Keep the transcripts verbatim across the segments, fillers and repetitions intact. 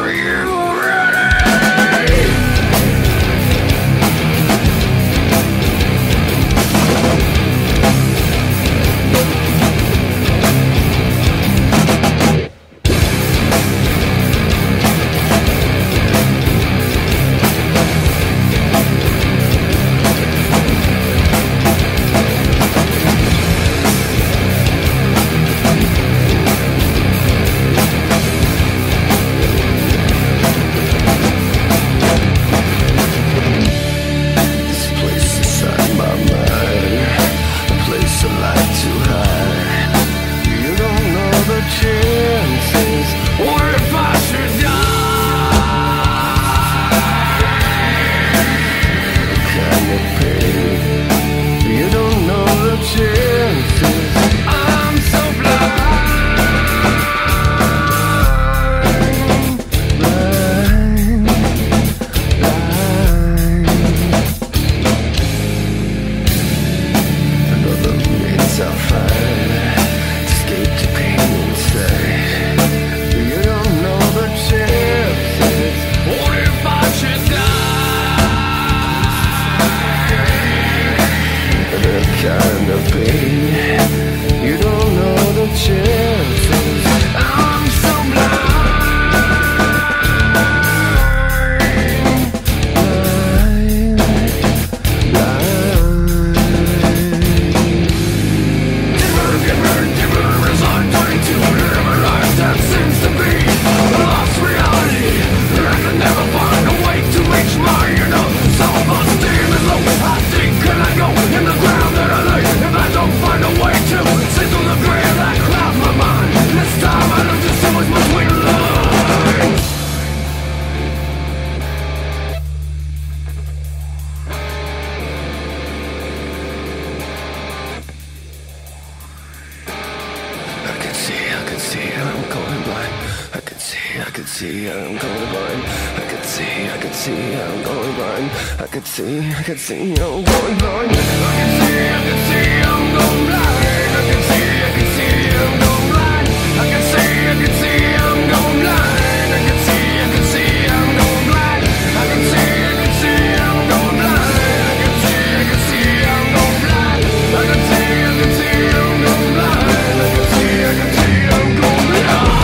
see, I'm going blind. I could see, I could see, I'm going blind. I could see, I could see, I'm going blind. I could see, I could see, I'm going blind. I could see, I could see, I'm going blind. I could see, I could see, I'm going blind. I could see, I could see, I'm going blind. I could see, I could see, I'm going blind. I could see, I could see, I'm going blind. I could see, I could see, I'm going blind. I could see, I could see, I'm going blind.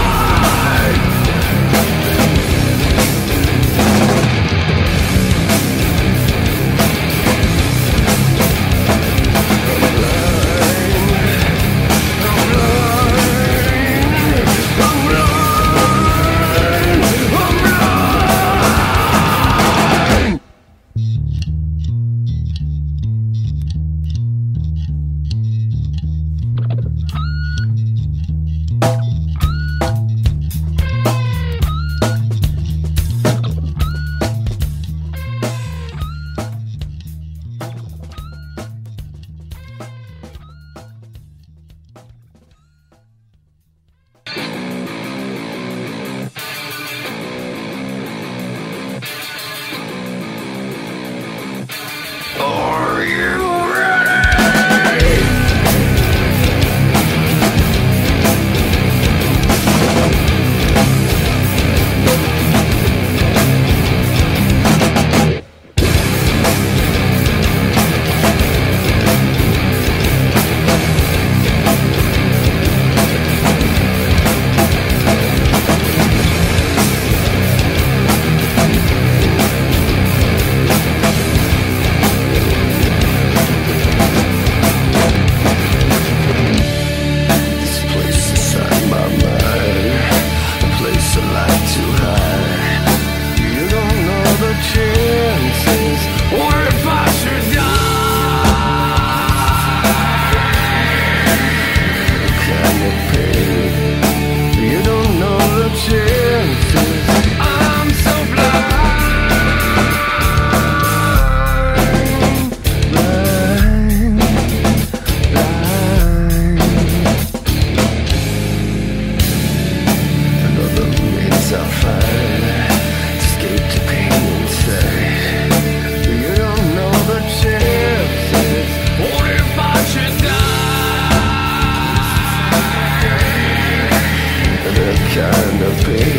Kind of pain